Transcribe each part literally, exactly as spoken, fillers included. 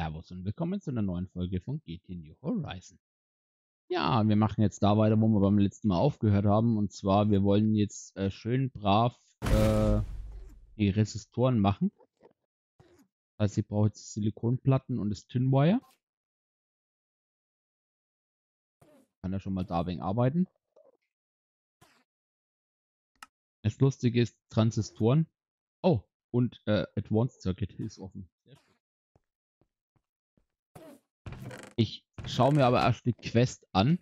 Servus und willkommen zu einer neuen Folge von G T New Horizon. Ja, wir machen jetzt da weiter, wo wir beim letzten Mal aufgehört haben. Und zwar, wir wollen jetzt äh, schön brav äh, die Resistoren machen. Das heißt, ich brauche jetzt Silikonplatten und das Tinwire. Kann ja schon mal da wegen arbeiten. Das Lustige ist, Transistoren. Oh, und äh, Advanced Circuit ist offen. Sehr schön. Ich schaue mir aber erst die Quest an.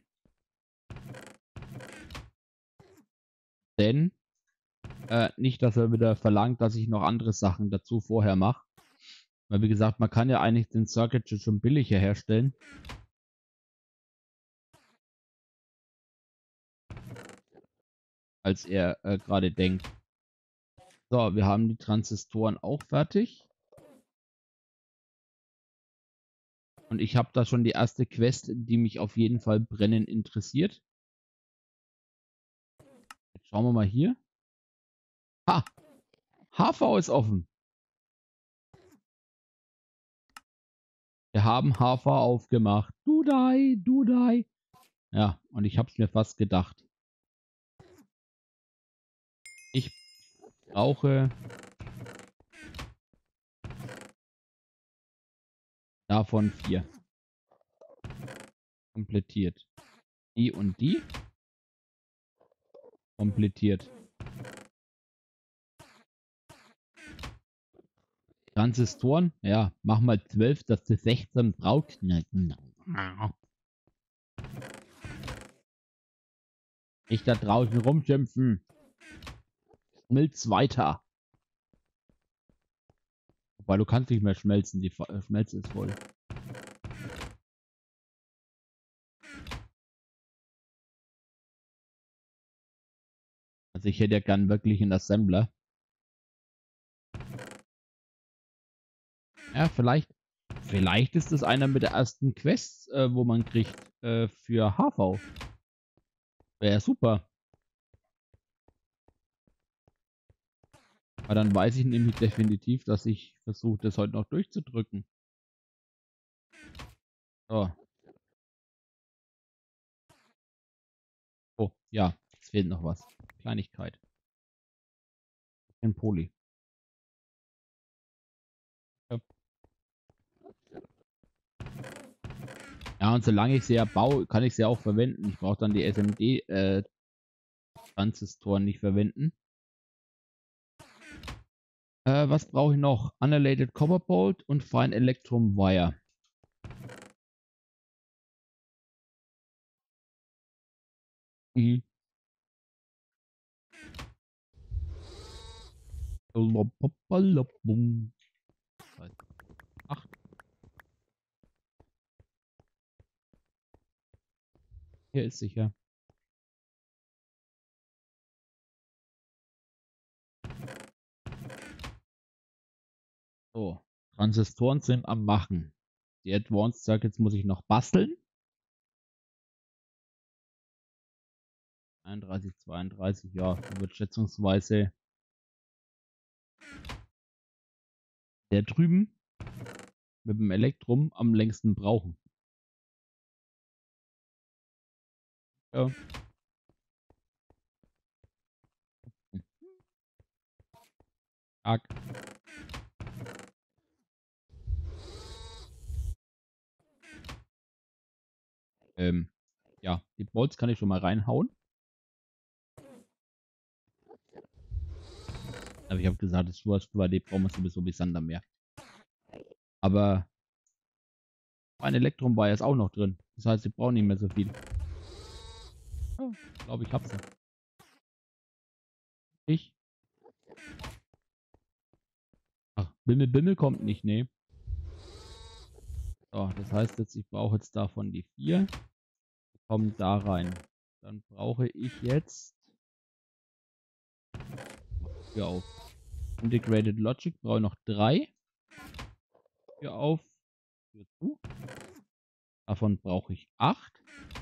Denn äh, nicht, dass er wieder verlangt, dass ich noch andere Sachen dazu vorher mache. Weil wie gesagt, man kann ja eigentlich den Circuit schon billiger herstellen. Als er äh, gerade denkt. So, wir haben die Transistoren auch fertig. Und ich habe da schon die erste Quest, die mich auf jeden Fall brennend interessiert. Jetzt schauen wir mal hier. Ha! H V ist offen. Wir haben H V aufgemacht. Dudai, Dudai. Ja, und ich habe es mir fast gedacht. Ich brauche davon vier. Komplettiert. Die und die. Komplettiert. Transistoren, ja, mach mal zwölf, dass du sechzehn brauchst. Nicht da draußen rumschimpfen. Schmilz weiter. Wobei du kannst nicht mehr schmelzen, die Schmelze ist voll. Also ich hätte ja gern wirklich einen Assembler. Ja, vielleicht. Vielleicht ist das einer mit der ersten Quest, äh, wo man kriegt äh, für H V. Wäre super. Aber dann weiß ich nämlich definitiv, dass ich versuche, das heute noch durchzudrücken. So. Oh, ja, es fehlt noch was. Kleinigkeit. Ein Poli. Ja. Ja, und solange ich sie ja baue, kann ich sie auch verwenden. Ich brauche dann die S M D-Transistoren äh, nicht verwenden. Äh, was brauche ich noch? Unrelated Copper Bolt und Fine Electrum Wire. Mhm. Acht. Hier ist sicher. So, Transistoren sind am Machen. Die Advanced Circuits muss ich noch basteln. einunddreißig, zweiunddreißig, ja, wird schätzungsweise der drüben mit dem Elektrum am längsten brauchen. Ja. Tag. Ähm, ja, die Bolts kann ich schon mal reinhauen. Aber ich habe gesagt, das Schwarz zwei D brauchen wir sowieso wie Sander mehr. Aber ein Elektrum war jetzt auch noch drin. Das heißt, ich brauche nicht mehr so viel. Oh, ich glaube, ich hab's ja. Ich. Ach, Bimmel Bimmel kommt nicht, nee. So, das heißt jetzt, ich brauche jetzt davon die vier. Die kommen da rein. Dann brauche ich jetzt. Tür auf. Integrated Logic brauche ich noch drei. Tür auf. Tür zu. Davon brauche ich acht.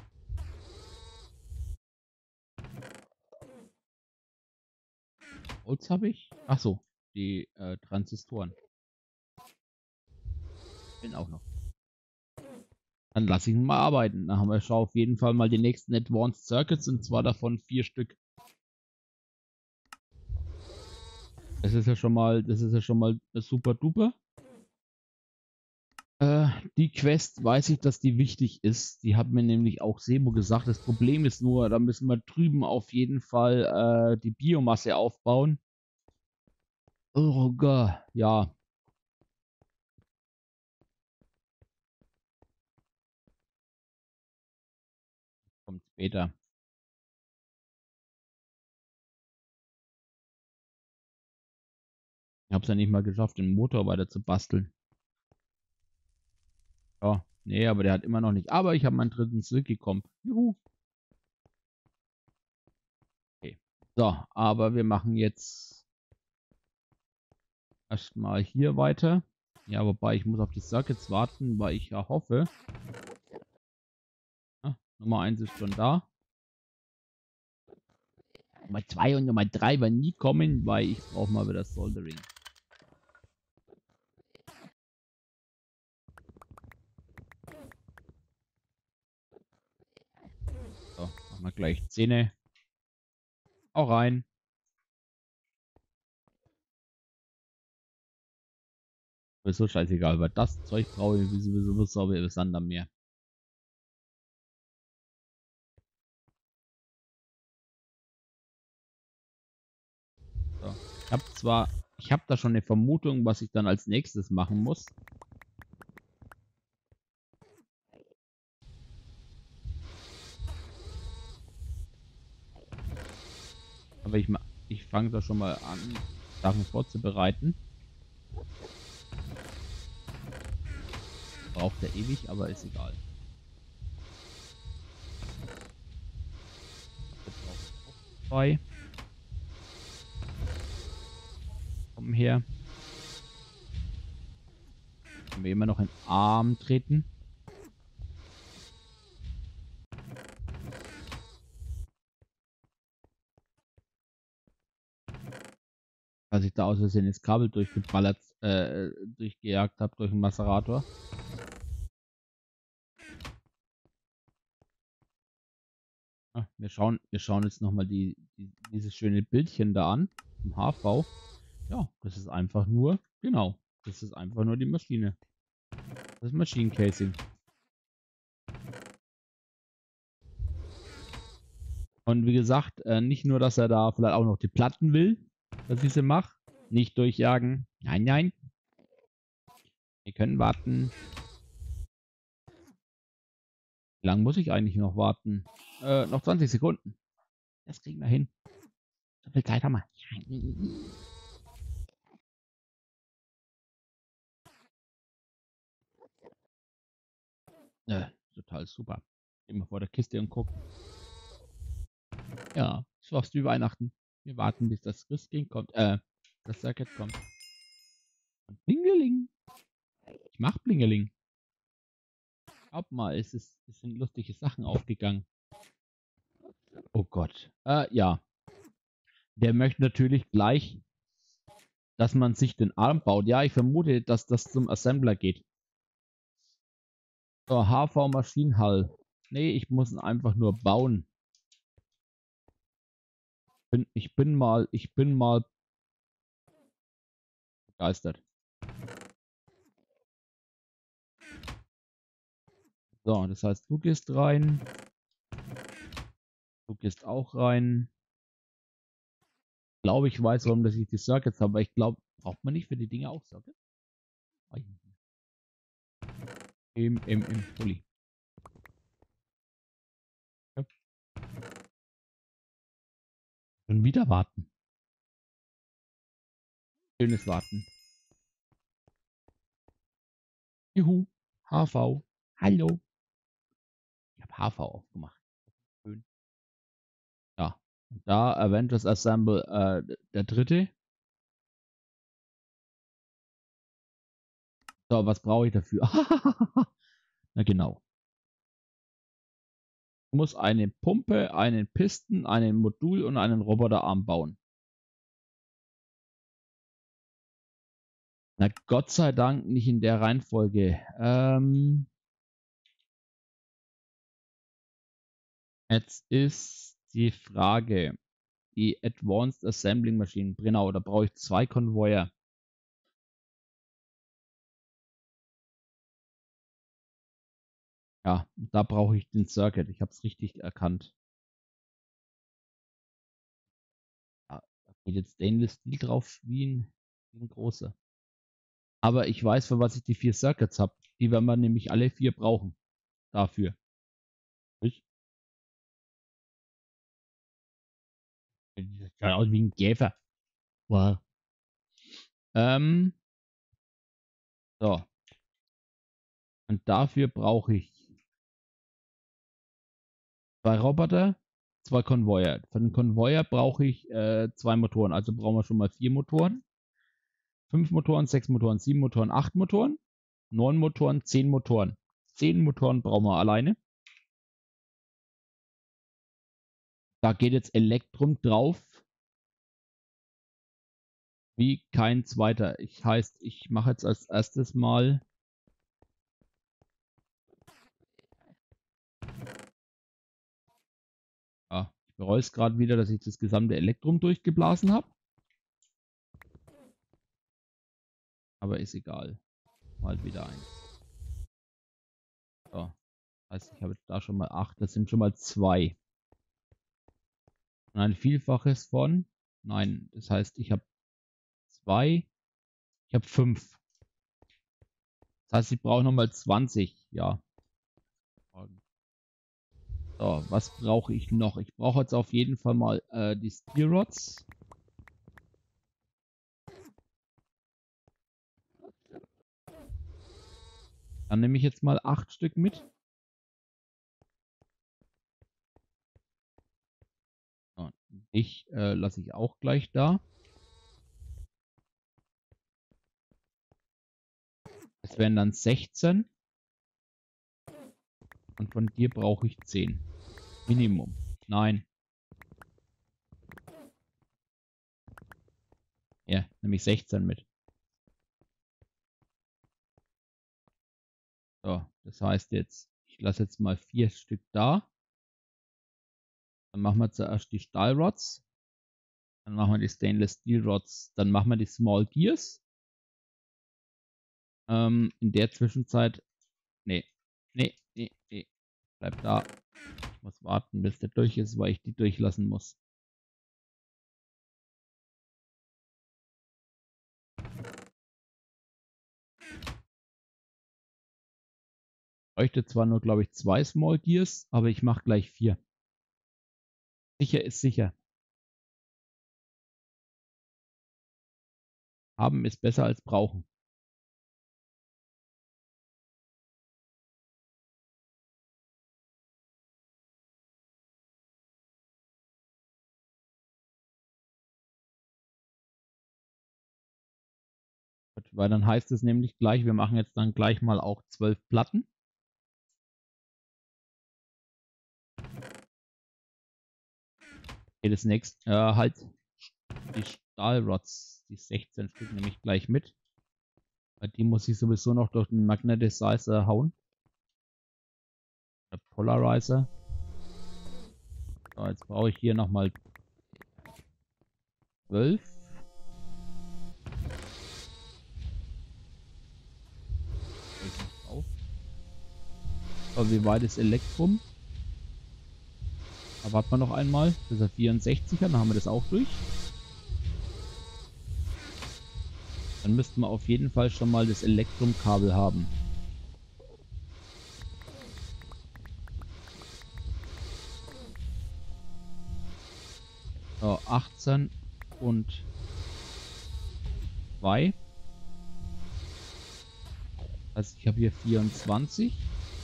Holz habe ich. Achso, die äh, Transistoren. Bin auch noch. Dann lasse ich ihn mal arbeiten. Dann haben wir schon auf jeden Fall mal die nächsten Advanced Circuits und zwar davon vier Stück. Das ist ja schon mal, das ist ja schon mal super duper. Äh, die Quest weiß ich, dass die wichtig ist. Die hat mir nämlich auch Sebo gesagt. Das Problem ist nur, da müssen wir drüben auf jeden Fall äh, die Biomasse aufbauen. Oh Gott, ja. Kommt später. Ich habe es ja nicht mal geschafft, den Motor weiter zu basteln. Ja, nee, aber der hat immer noch nicht. Aber ich habe meinen dritten zurückgekommen. Juhu. Okay. So, aber wir machen jetzt erstmal hier weiter. Ja, wobei ich muss auf die Circuits warten, weil ich ja hoffe. Ja, Nummer eins ist schon da. Nummer zwei und Nummer drei werden nie kommen, weil ich brauche mal wieder Soldering. So, machen wir gleich Zähne. Auch rein. Ist so scheißegal, weil das Zeug brauche ich sowieso sauber bis dann mehr. So. Ich habe zwar, ich habe da schon eine Vermutung, was ich dann als nächstes machen muss. Aber ich, ich fange da schon mal an, Sachen vorzubereiten. Braucht er ewig, aber ist egal. Jetzt brauche ich auch zwei. Komm her. Können wir immer noch in den Arm treten. Als ich da aus Versehen das Kabel durchgeballert, äh, durchgejagt habe durch den Macerator. Ah, wir schauen, wir schauen jetzt nochmal die, die, dieses schöne Bildchen da an, im H V. Ja, das ist einfach nur, genau, das ist einfach nur die Maschine. Das ist Maschinencasing. Und wie gesagt, äh, nicht nur, dass er da vielleicht auch noch die Platten will, dass ich sie mache. Nicht durchjagen. Nein, nein. Wir können warten. Wie lange muss ich eigentlich noch warten? Äh, noch zwanzig Sekunden. Das kriegen wir hin. So viel Zeit haben wir. Äh, total super. Immer vor der Kiste und gucken. Ja, es war wie Weihnachten. Wir warten, bis das Christkind kommt. Äh, das Circuit kommt. Und Blingeling. Ich mach Blingeling. Glaub mal, es, ist, es sind lustige Sachen aufgegangen. Oh Gott. Äh, ja. Der möchte natürlich gleich, dass man sich den Arm baut. Ja, ich vermute, dass das zum Assembler geht. So, H V Maschinenhall. Nee, ich muss ihn einfach nur bauen. Bin, ich bin mal, ich bin mal begeistert. So, das heißt, du gehst rein. Du gehst auch rein. Ich glaube, ich weiß, warum dass ich die Circuits habe, aber ich glaube, braucht man nicht für die Dinge auch Circuits? Im, im, im Pulli. Ja. Und wieder warten. Schönes Warten. Juhu. H V. Hallo. Ich habe H V aufgemacht. Schön. Ja. Und da Avengers Assemble, äh, der dritte. So, was brauche ich dafür? Na genau. Ich muss eine Pumpe, einen Pisten, einen Modul und einen Roboterarm bauen. Na, Gott sei Dank nicht in der Reihenfolge. Ähm, jetzt ist die Frage, die Advanced Assembling Machine, genau, da brauche ich zwei Konvoier. Ja, da brauche ich den Circuit. Ich habe es richtig erkannt. Da geht jetzt Stainless Steel drauf wie ein, wie ein großer. Aber ich weiß, für was ich die vier Circuits habe. Die werden wir nämlich alle vier brauchen. Dafür. Ich, das sieht aus wie ein Käfer. Wow. Ähm, so. Und dafür brauche ich zwei Roboter, zwei Konvoier. Für den Konvoier brauche ich äh, zwei Motoren. Also brauchen wir schon mal vier Motoren. Fünf Motoren, sechs Motoren, sieben Motoren, acht Motoren, neun Motoren, zehn Motoren. Zehn Motoren brauchen wir alleine. Da geht jetzt Elektrum drauf wie kein zweiter. Ich heißt, ich mache jetzt als erstes mal ja, ich bereue es gerade wieder, dass ich das gesamte Elektrum durchgeblasen habe. Aber ist egal. Mal wieder eins. So. Heißt, ich habe da schon mal acht. Das sind schon mal zwei. Und ein Vielfaches von. Nein, das heißt, ich habe zwei. Ich habe fünf. Das heißt, ich brauche nochmal zwanzig. Ja. So, was brauche ich noch? Ich brauche jetzt auf jeden Fall mal äh, die Steel Rods. Dann nehme ich jetzt mal acht Stück mit. So, ich äh, lasse ich auch gleich da. Es wären dann sechzehn. Und von dir brauche ich zehn. Minimum. Nein. Ja, nehme ich sechzehn mit. So, das heißt jetzt, ich lasse jetzt mal vier Stück da. Dann machen wir zuerst die Stahlrods. Dann machen wir die Stainless Steel Rods. Dann machen wir die Small Gears. Ähm, in der Zwischenzeit. Nee. Nee, nee, nee. Bleib da. Ich muss warten, bis der durch ist, weil ich die durchlassen muss. Ich bräuchte zwar nur, glaube ich, zwei Small Gears, aber ich mache gleich vier. Sicher ist sicher. Haben ist besser als brauchen. Weil dann heißt es nämlich gleich, wir machen jetzt dann gleich mal auch zwölf Platten. Okay, das nächste, äh, halt die Stahlrods, die sechzehn Stück nehme ich gleich mit. Weil die muss ich sowieso noch durch den Magnetizer hauen. Der Polarizer. So, jetzt brauche ich hier nochmal zwölf. Aber wie weit ist Elektrum? Da warten wir noch einmal, bis er vierundsechzig hat, dann haben wir das auch durch. Dann müssten wir auf jeden Fall schon mal das Elektrum-Kabel haben. So, achtzehn und zwei. Also ich habe hier vierundzwanzig.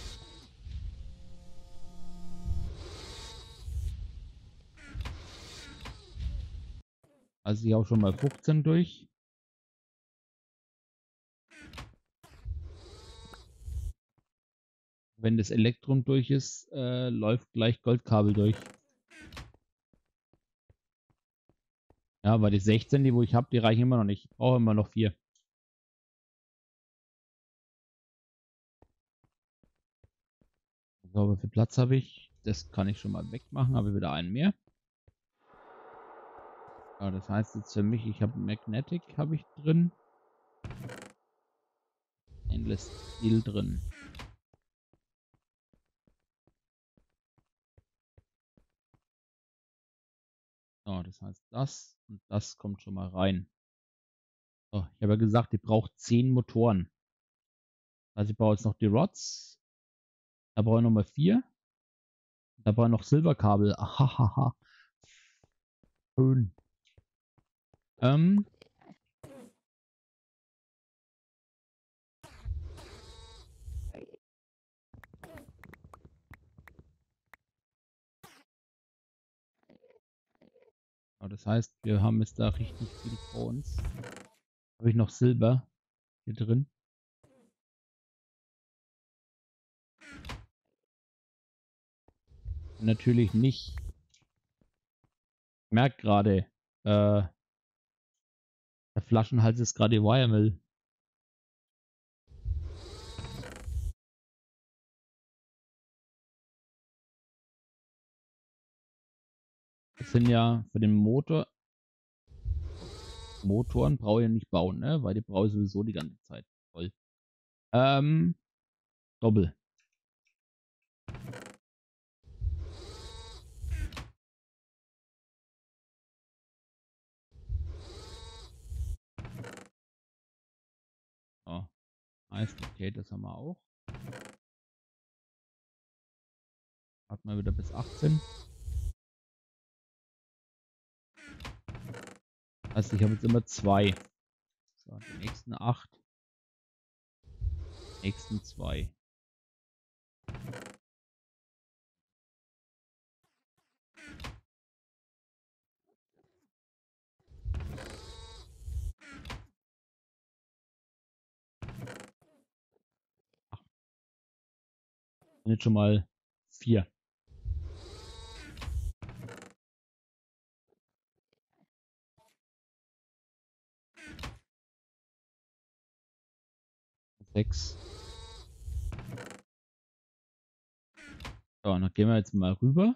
Also ich habe schon mal fünfzehn durch. Wenn das Elektrum durch ist, äh, läuft gleich Goldkabel durch. Ja, weil die sechzehn, die wo ich habe, die reichen immer noch nicht. Ich brauche immer noch vier. So, wie viel Platz habe ich? Das kann ich schon mal wegmachen, habe wieder einen mehr. Ja, das heißt jetzt für mich, ich habe Magnetic habe ich drin. Endless Steel drin. So, das heißt das und das kommt schon mal rein. So, ich habe ja gesagt, ich brauche zehn Motoren. Also ich brauche jetzt noch die Rods. Da brauche ich nochmal vier. Da brauche ich noch Silberkabel. Ahahaha. Schön. Ähm. Ja, das heißt, wir haben jetzt da richtig viel vor uns. Habe ich noch Silber hier drin? Natürlich nicht. Ich merke gerade, äh, der Flaschenhals ist gerade die Wiremill. Das sind ja für den Motor. Motoren brauche ich ja nicht bauen, ne? Weil die brauche ich sowieso die ganze Zeit. Voll. Ähm, Doppel. Oh, nice, okay, das haben wir auch. Hat man wieder bis achtzehn. Also ich habe jetzt immer zwei. So, die nächsten acht. Nächsten zwei. Ach, und jetzt schon mal vier. Sechs. So, und dann gehen wir jetzt mal rüber.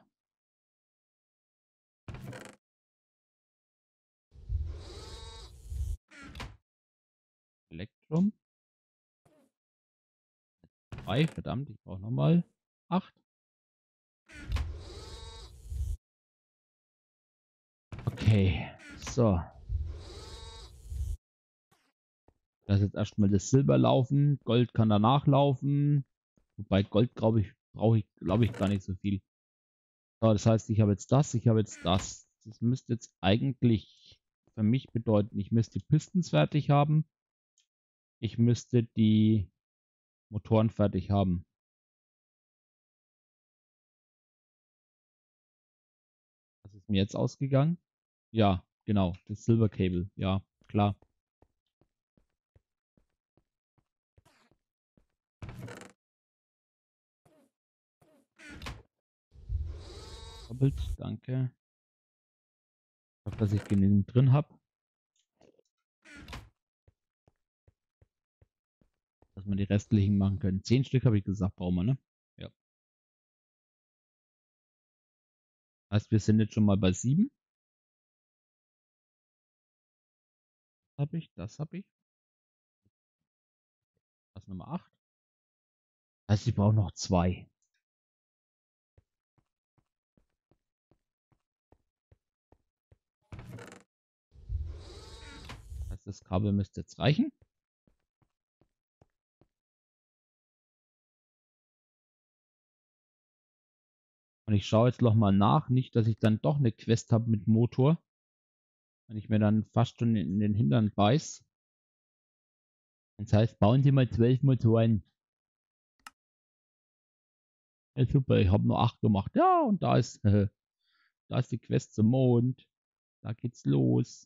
Elektrum. drei, verdammt, ich brauche nochmal acht. Okay, so. Lass jetzt erstmal das Silber laufen. Gold kann danach laufen. Wobei Gold, glaube ich, brauche ich, glaube ich, gar nicht so viel. So, das heißt, ich habe jetzt das, ich habe jetzt das. Das müsste jetzt eigentlich für mich bedeuten, ich müsste die Pistons fertig haben. Ich müsste die Motoren fertig haben. Was ist mir jetzt ausgegangen? Ja, genau, das Silver Cable. Ja, klar. Doppelt, danke. Ich hoffe, dass ich genügend drin habe. Dass wir die restlichen machen können. Zehn Stück habe ich gesagt, brauchen wir, ne? Ja. Heißt, wir sind jetzt schon mal bei sieben. Das habe ich, das habe ich. Das Nummer acht. Heißt, ich brauche noch zwei. Heißt, das Kabel müsste jetzt reichen. Und ich schaue jetzt noch mal nach, nicht, dass ich dann doch eine Quest habe mit Motor. Wenn ich mir dann fast schon in den Hintern beiß. Das heißt, bauen Sie mal zwölf Motoren. Ja, super, ich habe nur acht gemacht. Ja, und da ist, äh, da ist die Quest zum Mond. Da geht's los.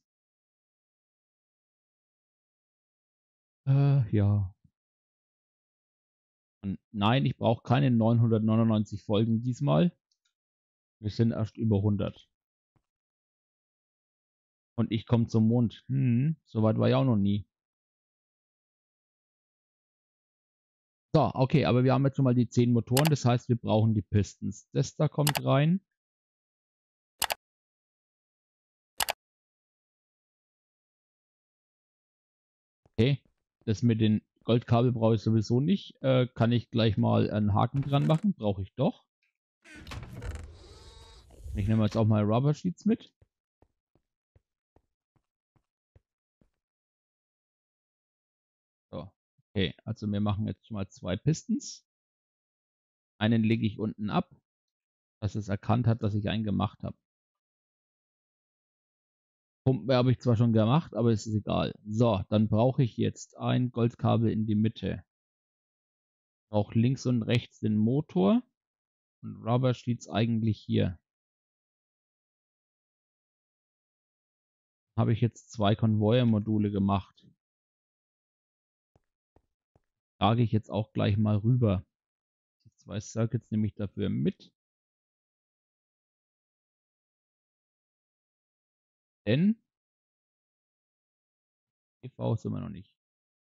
Äh, ja. Und nein, ich brauche keine neunhundertneunundneunzig Folgen diesmal. Wir sind erst über hundert. Und ich komme zum Mond. Hm, so weit war ich auch noch nie. So, okay, aber wir haben jetzt schon mal die zehn Motoren, das heißt, wir brauchen die Pistons. Das da kommt rein. Okay, das mit den Goldkabel brauche ich sowieso nicht. Äh, kann ich gleich mal einen Haken dran machen? Brauche ich doch. Ich nehme jetzt auch mal Rubber Sheets mit. So, okay, also wir machen jetzt schon mal zwei Pistons. Einen lege ich unten ab, dass es erkannt hat, dass ich einen gemacht habe. Pumpen habe ich zwar schon gemacht, aber es ist egal. So, dann brauche ich jetzt ein Goldkabel in die Mitte. Auch links und rechts den Motor. Und Rubber Sheets eigentlich hier. Habe ich jetzt zwei Konvoi-Module gemacht. Trage ich jetzt auch gleich mal rüber. Die zwei Circuits nehme ich dafür mit. Denn E V sind wir noch nicht.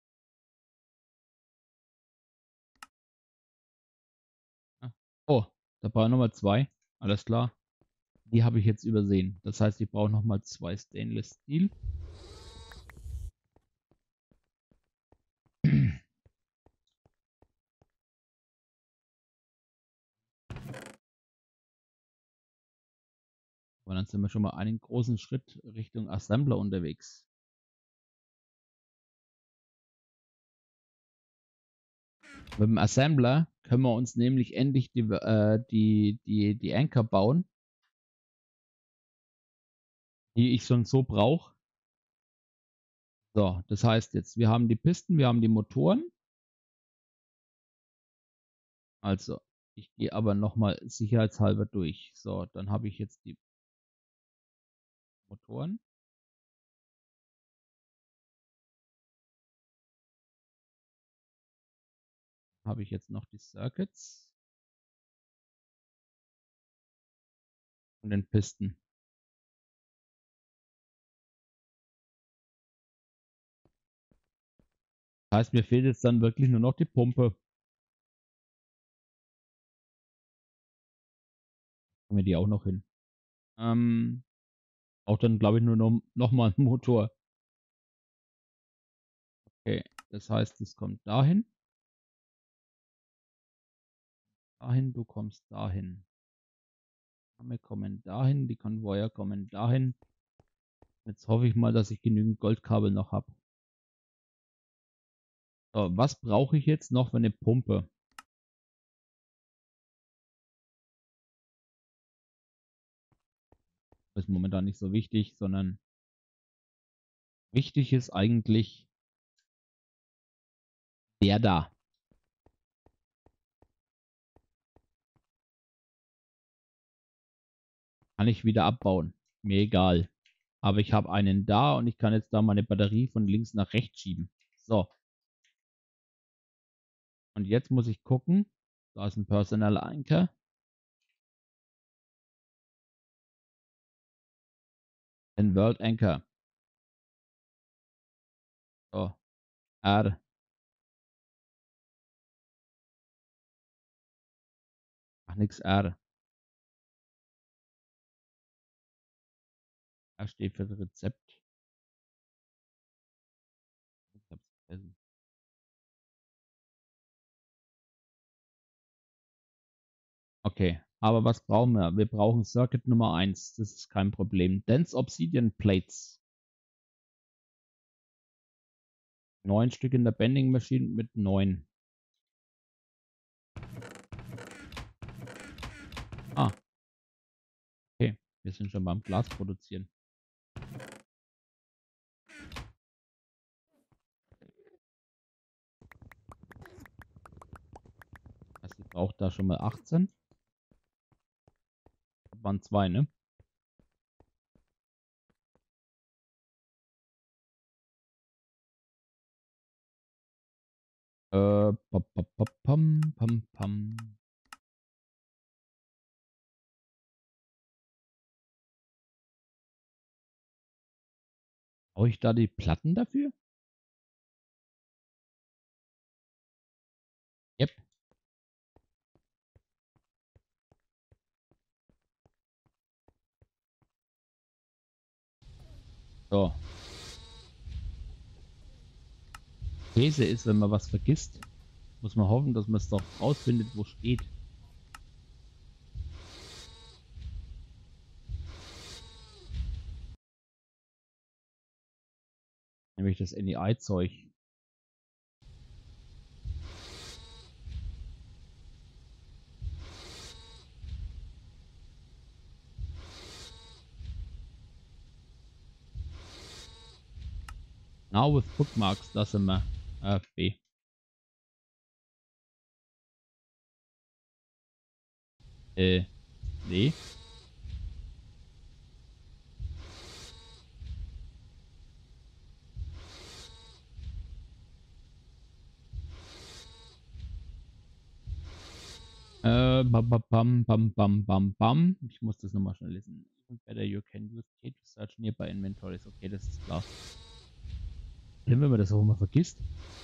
Oh, da brauche ich nochmal zwei. Alles klar. Die habe ich jetzt übersehen. Das heißt, ich brauche nochmal zwei Stainless Steel. Und dann sind wir schon mal einen großen Schritt Richtung Assembler unterwegs. Mit dem Assembler können wir uns nämlich endlich die, äh, die, die, die Anchor bauen, die ich schon so brauche. So, das heißt jetzt, wir haben die Pisten, wir haben die Motoren. Also, ich gehe aber nochmal sicherheitshalber durch. So, dann habe ich jetzt die Motoren. Habe ich jetzt noch die Circuits. Und den Pisten. Das heißt, mir fehlt jetzt dann wirklich nur noch die Pumpe. Haben wir die auch noch hin. Ähm, auch dann glaube ich nur noch, noch mal ein Motor. Okay, das heißt, es kommt dahin. Dahin, du kommst dahin. Wir kommen dahin, die Konvoier kommen dahin. Jetzt hoffe ich mal, dass ich genügend Goldkabel noch habe. So, was brauche ich jetzt noch für eine Pumpe? Das ist momentan nicht so wichtig, sondern wichtig ist eigentlich der da. Kann ich wieder abbauen. Mir egal. Aber ich habe einen da und ich kann jetzt da meine Batterie von links nach rechts schieben. So. Und jetzt muss ich gucken. Da ist ein Personal Anchor. Ein World Anchor. So. R. Ach, nix R. R steht für das Rezept. Ich hab's vergessen. Okay. Aber was brauchen wir? Wir brauchen Circuit Nummer eins. Das ist kein Problem. Dense Obsidian Plates. Neun Stück in der Bending Machine mit neun. Ah. Okay. Wir sind schon beim Glas produzieren. Also ich brauche da schon mal achtzehn. Das waren zwei, ne? Äh, pam, pam, pam, pam, pam. Brauche ich da die Platten dafür? Yep. So. Käse ist, wenn man was vergisst, muss man hoffen, dass man es doch rausfindet, wo steht. Nämlich das N E I-Zeug. Now with bookmarks, das sind wir. Äh, B. Äh, nee. Äh, bam, bam, bam, bam, bam, bam, bam. Ich muss das nochmal schnell lesen. Even better you can use T to search nearby inventories. Okay, das ist klar. Schlimm, wenn man das auch immer vergisst.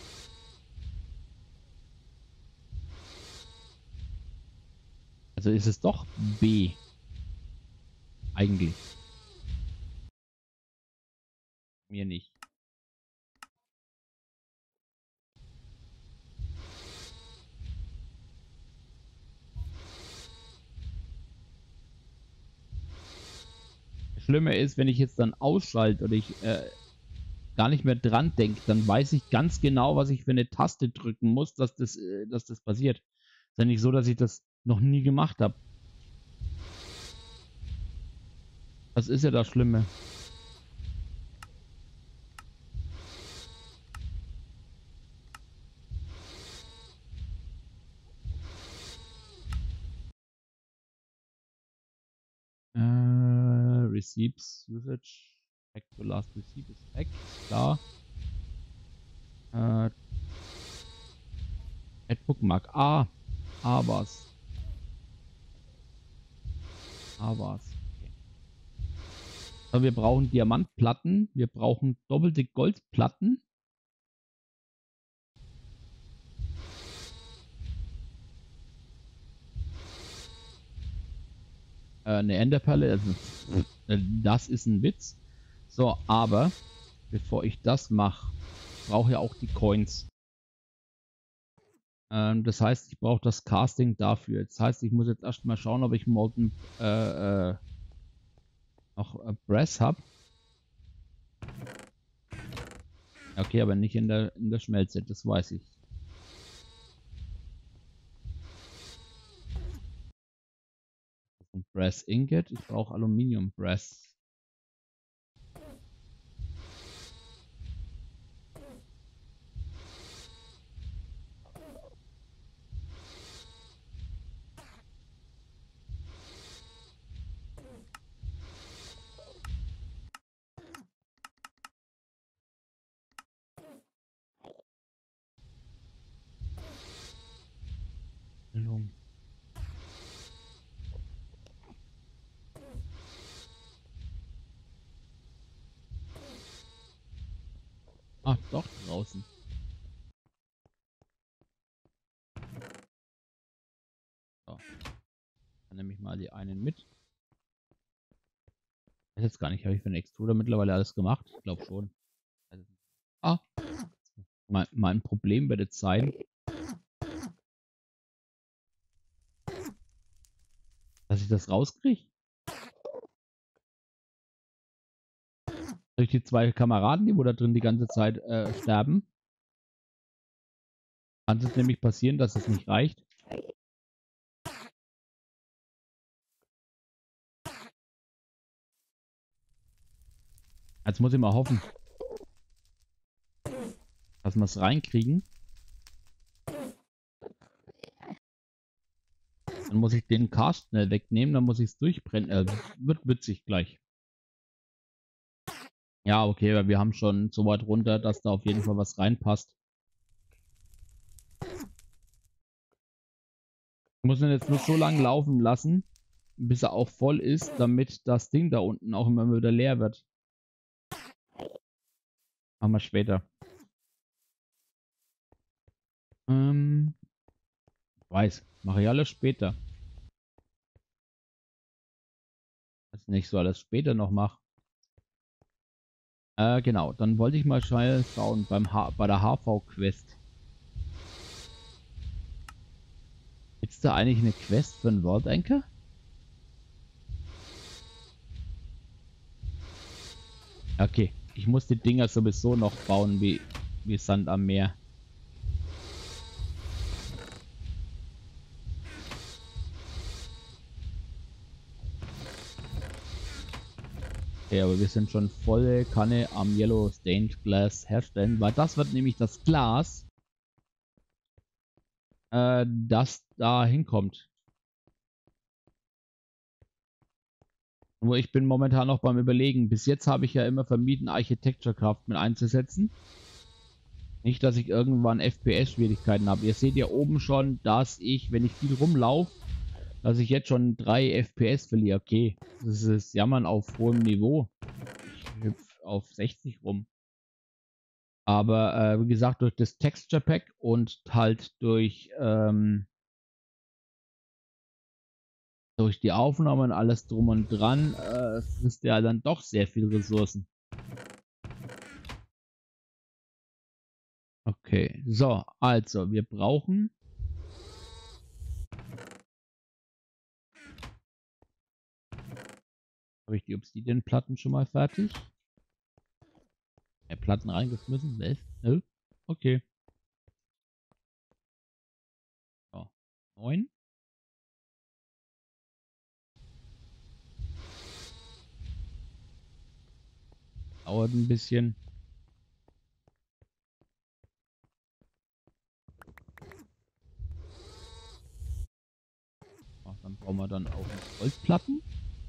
Also ist es doch B. Eigentlich. Mir nicht. Das Schlimme ist, wenn ich jetzt dann ausschalte oder ich äh, gar nicht mehr dran denke, dann weiß ich ganz genau, was ich für eine Taste drücken muss, dass das, äh, dass das passiert. Ist ja nicht so, dass ich das noch nie gemacht habe. Das ist ja das Schlimme. Äh, Receipts Usage. Back to last receipt ist weg. Klar. Äh, Add Bookmark. Ah. A war's. A war's. Okay. So, wir brauchen Diamantplatten. Wir brauchen doppelte Goldplatten. Äh, eine Enderperle. Also, das ist ein Witz. So, aber bevor ich das mache, brauche ich auch die Coins. Ähm, das heißt, ich brauche das Casting dafür. Das heißt, ich muss jetzt erstmal schauen, ob ich Molten äh, äh, noch äh, Brass habe. Okay, aber nicht in der, in der Schmelze, das weiß ich. Das ist ein Brass Ingot. Ich brauche Aluminium Brass. Alum. Ah, doch, draußen. So. Dann nehme ich mal die einen mit. Ich weiß jetzt gar nicht, habe ich für den Extruder mittlerweile alles gemacht? Ich glaube schon. Also, ah, mein, mein Problem wird jetzt sein, dass ich das rauskriege. Durch die zwei Kameraden, die wo da drin die ganze Zeit äh, sterben, kann es nämlich passieren, dass es nicht reicht. Jetzt muss ich mal hoffen, dass wir es reinkriegen. Dann muss ich den Cast schnell wegnehmen, dann muss ich es durchbrennen. Äh, wird witzig gleich. Ja, okay, weil wir haben schon so weit runter, dass da auf jeden Fall was reinpasst. Ich muss ihn jetzt nur so lange laufen lassen, bis er auch voll ist, damit das Ding da unten auch immer wieder leer wird. Machen wir später. Ähm, ich weiß, mache ich alles später. Was ich nicht so alles später noch mache. Äh, genau. Dann wollte ich mal schnell schauen beim H bei der H V-Quest. Gibt es da eigentlich eine Quest für einen World Anchor? Okay. Ich muss die Dinger sowieso noch bauen wie, wie Sand am Meer. Okay, aber wir sind schon volle Kanne am Yellow Stained Glass herstellen, weil das wird nämlich das Glas, äh, das da hinkommt. Nur ich bin momentan noch beim Überlegen. Bis jetzt habe ich ja immer vermieden, Architecture Craft mit einzusetzen. Nicht, dass ich irgendwann F P S-Schwierigkeiten habe. Ihr seht ja oben schon, dass ich, wenn ich viel rumlaufe, dass ich jetzt schon drei F P S verliere. Okay, das ist Jammern auf hohem Niveau. Ich hüpfe auf sechzig rum. Aber äh, wie gesagt, durch das Texture Pack und halt durch, ähm, durch die Aufnahmen und alles drum und dran, äh, frisst ja dann doch sehr viel Ressourcen. Okay, so, also wir brauchen habe ich die Obsidian-Platten schon mal fertig? Ja, Platten reingeschmissen? Ne? Nö? Okay. So, neun. Dauert ein bisschen. Ach, dann brauchen wir dann auch noch Goldplatten.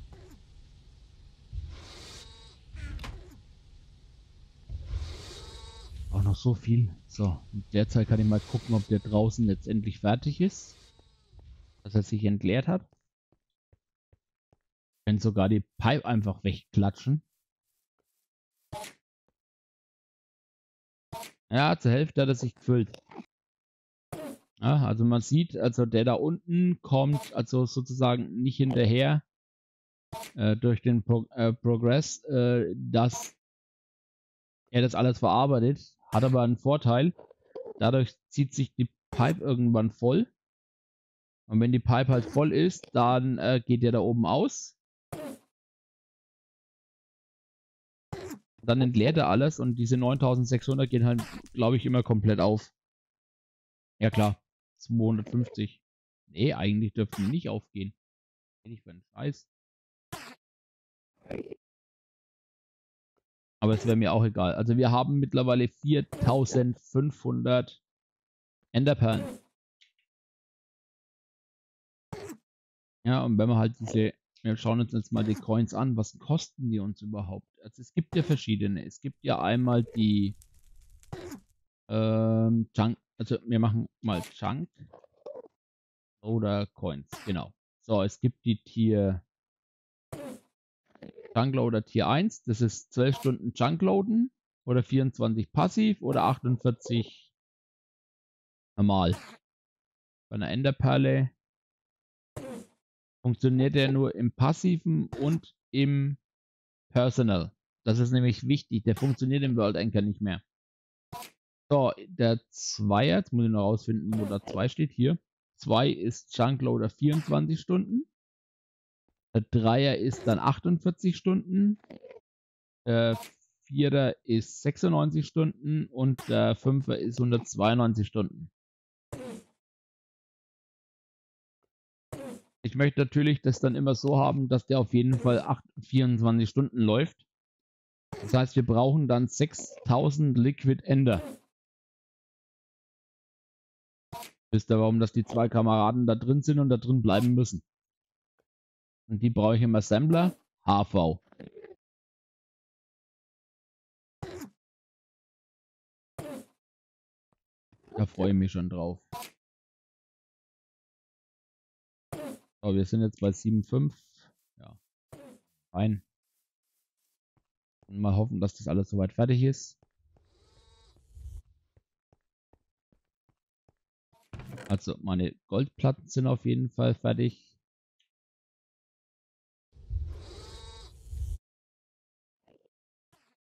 Auch noch so viel. So, in der Zeit kann ich mal gucken, ob der draußen letztendlich fertig ist. Dass er sich entleert hat. Ich kann sogar die Pipe einfach wegklatschen. Ja, zur Hälfte hat er sich gefüllt. Ja, also man sieht, also der da unten kommt also sozusagen nicht hinterher äh, durch den Pro äh, Progress, äh, dass er das alles verarbeitet. Hat aber einen Vorteil. Dadurch zieht sich die Pipe irgendwann voll. Und wenn die Pipe halt voll ist, dann äh, geht der da oben aus. Dann entleert er alles und diese neuntausendsechshundert gehen halt, glaube ich, immer komplett auf. Ja klar, zweihundertfünfzig. Nee, eigentlich dürften die nicht aufgehen. Hätte ich für einen Scheiß. Aber es wäre mir auch egal. Also wir haben mittlerweile viertausendfünfhundert Enderperlen. Ja, und wenn wir halt diese, wir schauen uns jetzt mal die Coins an, was kosten die uns überhaupt? Also es gibt ja verschiedene. Es gibt ja einmal die ähm, Chunk, also wir machen mal Chunk oder Coins, genau. So, es gibt die Tier Chunkloader Tier eins, das ist zwölf Stunden Chunkloaden oder vierundzwanzig passiv oder achtundvierzig normal. Bei einer Enderperle funktioniert er nur im passiven und im Personal. Das ist nämlich wichtig, der funktioniert im World Anchor nicht mehr. So, der Zweier, jetzt muss ich noch rausfinden, wo da zwei steht, hier. zwei ist Chunkloader vierundzwanzig Stunden. Der Dreier ist dann achtundvierzig Stunden. Der Vierer ist sechsundneunzig Stunden und der Fünfer ist hundertzweiundneunzig Stunden. Ich möchte natürlich das dann immer so haben, dass der auf jeden Fall vierundzwanzig Stunden läuft. Das heißt, wir brauchen dann sechstausend Liquid Ender. Wisst ihr, warum dass die zwei Kameraden da drin sind und da drin bleiben müssen? Und die brauche ich im Assembler H V. Da freue ich mich schon drauf. So, wir sind jetzt bei sieben Komma fünf. Ja, fein. Und mal hoffen, dass das alles soweit fertig ist. Also meine Goldplatten sind auf jeden Fall fertig.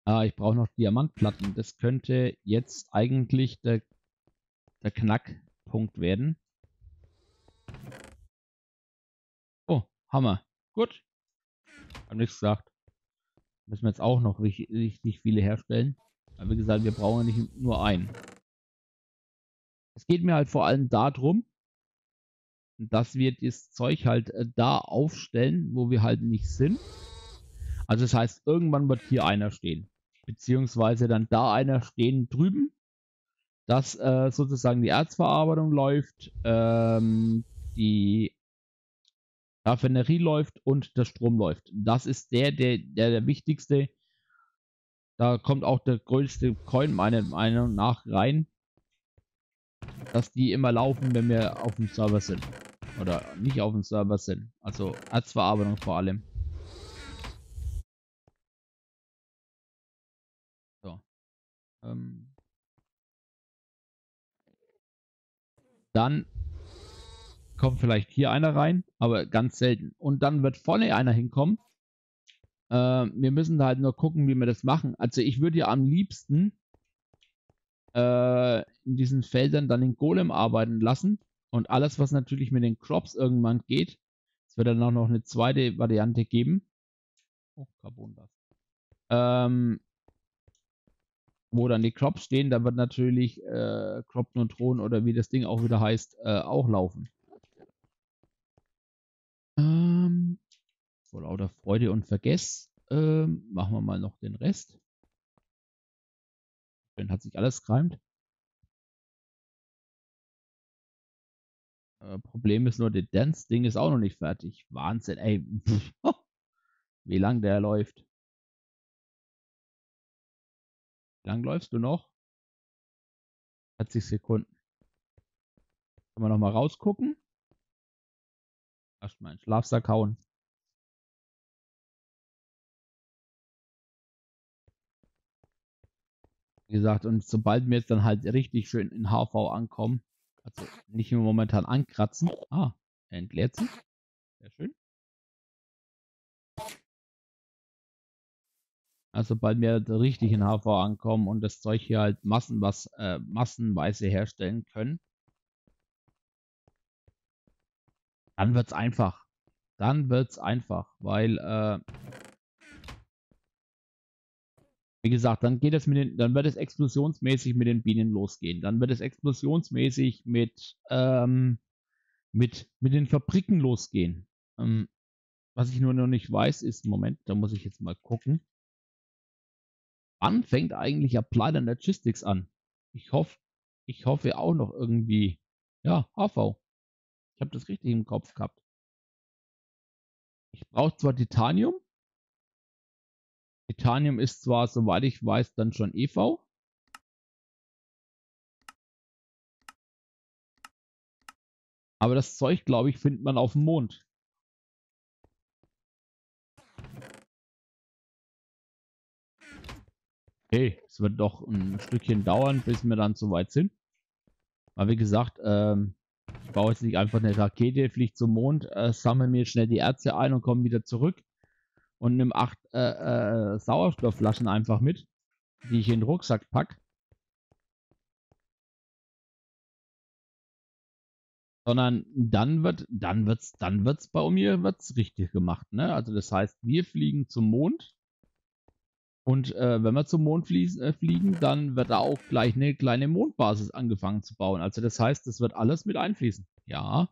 Ah, ich brauche noch Diamantplatten. Das könnte jetzt eigentlich der, der Knackpunkt werden. Oh, Hammer. Gut. Hab nichts gesagt. Müssen wir jetzt auch noch richtig, richtig viele herstellen. Aber wie gesagt, wir brauchen nicht nur einen. Es geht mir halt vor allem darum, dass wir das Zeug halt äh, da aufstellen, wo wir halt nicht sind. Also das heißt, irgendwann wird hier einer stehen. Beziehungsweise dann da einer stehen drüben, dass äh, sozusagen die Erzverarbeitung läuft, ähm, die Raffinerie läuft und der Strom läuft. Das ist der, der, der, der wichtigste. Da kommt auch der größte Coin meiner Meinung nach rein, dass die immer laufen, wenn wir auf dem Server sind. Oder nicht auf dem Server sind. Also Erzverarbeitung vor allem. So. Ähm, dann kommt vielleicht hier einer rein, aber ganz selten. Und dann wird vorne einer hinkommen. Äh, wir müssen halt nur gucken, wie wir das machen. Also ich würde ja am liebsten äh, in diesen Feldern dann den Golem arbeiten lassen. Und alles, was natürlich mit den Crops irgendwann geht, es wird dann auch noch eine zweite Variante geben. Oh, Carbongas. Ähm, wo dann die Crops stehen, da wird natürlich äh, Crop Neutron oder wie das Ding auch wieder heißt, äh, auch laufen. Ähm, vor lauter Freude und Vergess ähm, machen wir mal noch den Rest. Dann hat sich alles gereimt. Äh, Problem ist nur, das Dance-Ding ist auch noch nicht fertig. Wahnsinn, ey. Pff, oh, wie lang der läuft. Wie lang läufst du noch? vierzig Sekunden. Können wir noch mal rausgucken? Erstmal einen Schlafsack hauen. Wie gesagt, und sobald wir jetzt dann halt richtig schön in H V ankommen, also nicht nur momentan ankratzen. Ah, er entleert sich. Sehr schön. Also sobald wir richtig in H V ankommen und das Zeug hier halt Massen, was, äh, massenweise herstellen können, dann wird es einfach. Dann wird es einfach, weil, äh, wie gesagt, dann geht es mit den, dann wird es explosionsmäßig mit den Bienen losgehen. Dann wird es explosionsmäßig mit, ähm, mit, mit den Fabriken losgehen. Ähm, was ich nur noch nicht weiß, ist, Moment, da muss ich jetzt mal gucken. Wann fängt eigentlich Applied Logistics an? Ich hoffe, ich hoffe auch noch irgendwie. Ja, H V. Ich habe das richtig im Kopf gehabt. Ich brauche zwar Titanium. Titanium ist zwar, soweit ich weiß, dann schon E V. Aber das Zeug, glaube ich, findet man auf dem Mond. Okay, es wird doch ein Stückchen dauern, bis wir dann soweit sind. Aber wie gesagt, ähm, ich baue jetzt nicht einfach eine Rakete, fliege zum Mond, äh, sammle mir schnell die Erze ein und komme wieder zurück und nehme acht äh, äh, Sauerstoffflaschen einfach mit, die ich in den Rucksack packe. Sondern dann wird, dann wird's, dann wird's bei mir wird's richtig gemacht, ne? Also das heißt, wir fliegen zum Mond und äh, wenn wir zum Mond fließen, äh, fliegen, dann wird da auch gleich eine kleine Mondbasis angefangen zu bauen. Also das heißt, das wird alles mit einfließen. Ja.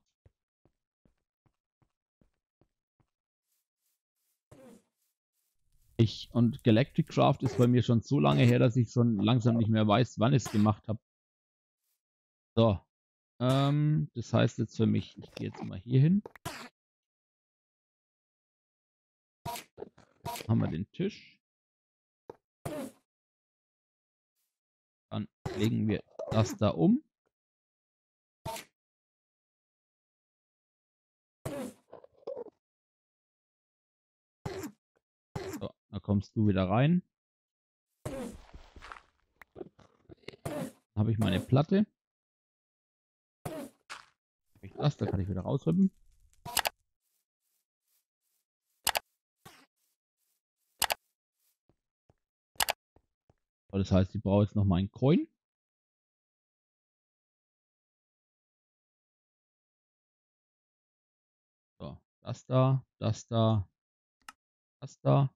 Ich und Galactic Craft ist bei mir schon so lange her, dass ich schon langsam nicht mehr weiß, wann ich es gemacht habe. So. Ähm, das heißt jetzt für mich, ich gehe jetzt mal hier hin. Haben wir den Tisch. Dann legen wir das da um. So, da kommst du wieder rein. Dann habe ich meine Platte. Ich das, da kann ich wieder rausrüppen. So, das heißt, ich brauche jetzt noch mal einen Coin. So, das da, das da, das da.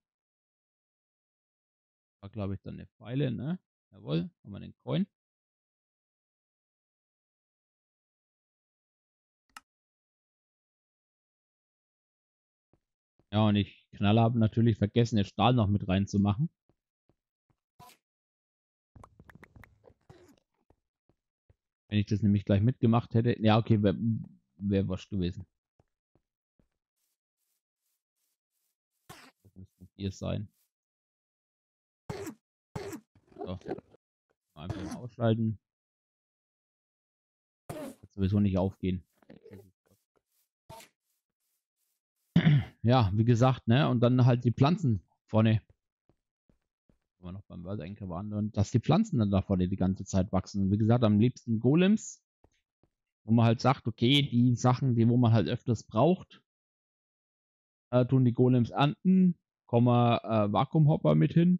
War, glaube ich, dann eine Pfeile, ne? Jawohl, haben wir den Coin. Ja, und ich Knaller habe natürlich vergessen, den Stahl noch mit reinzumachen. Wenn ich das nämlich gleich mitgemacht hätte. Ja, okay, wäre wär wurscht gewesen. Das müsste hier sein. So. Einfach mal ausschalten. Wird sowieso nicht aufgehen. Ja, wie gesagt, ne? Und dann halt die Pflanzen vorne. Wenn wir noch beim World Anchor waren, und dass die Pflanzen dann da vorne die ganze Zeit wachsen. Und wie gesagt, am liebsten Golems, wo man halt sagt, okay, die Sachen, die wo man halt öfters braucht, äh, tun die Golems ernten, kommen äh, Vakuumhopper mit hin.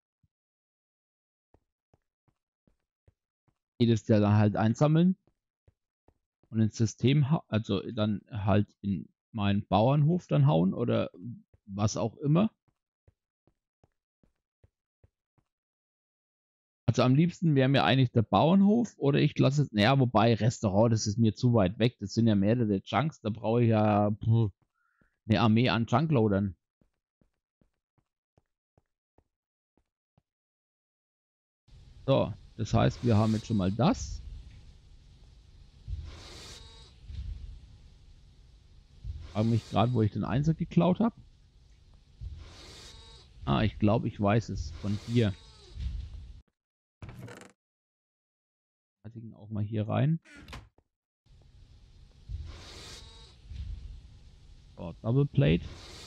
Jedes Jahr dann halt einsammeln und ins System, also dann halt in meinen Bauernhof dann hauen oder was auch immer. Also am liebsten wäre mir eigentlich der Bauernhof oder ich lasse es, naja, wobei Restaurant, das ist mir zu weit weg. Das sind ja mehrere Junks, da brauche ich ja pff, eine Armee an Junkloadern. So, das heißt, wir haben jetzt schon mal das. Ich frage mich gerade, wo ich den Einser geklaut habe. Ah, ich glaube, ich weiß es. Von hier. Ich ihn auch mal hier rein. So, Double Plate.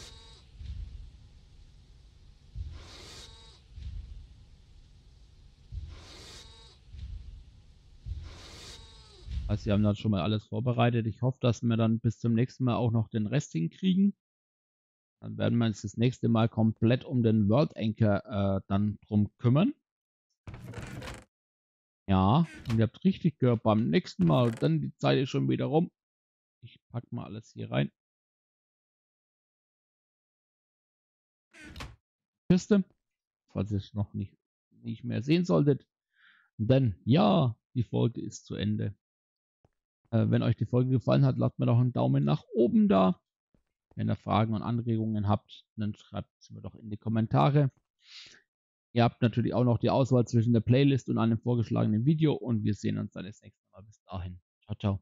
Also, wir haben dann schon mal alles vorbereitet. Ich hoffe, dass wir dann bis zum nächsten Mal auch noch den Rest hinkriegen. Dann werden wir uns das nächste Mal komplett um den World Anchor äh, dann drum kümmern. Ja, und ihr habt richtig gehört, beim nächsten Mal, dann die Zeit ist schon wieder rum. Ich packe mal alles hier rein. Kiste, falls ihr es noch nicht, nicht mehr sehen solltet. Denn ja, die Folge ist zu Ende. Äh, wenn euch die Folge gefallen hat, lasst mir doch einen Daumen nach oben da. Wenn ihr Fragen und Anregungen habt, dann schreibt es mir doch in die Kommentare. Ihr habt natürlich auch noch die Auswahl zwischen der Playlist und einem vorgeschlagenen Video und wir sehen uns dann das nächste Mal. Bis dahin. Ciao, ciao.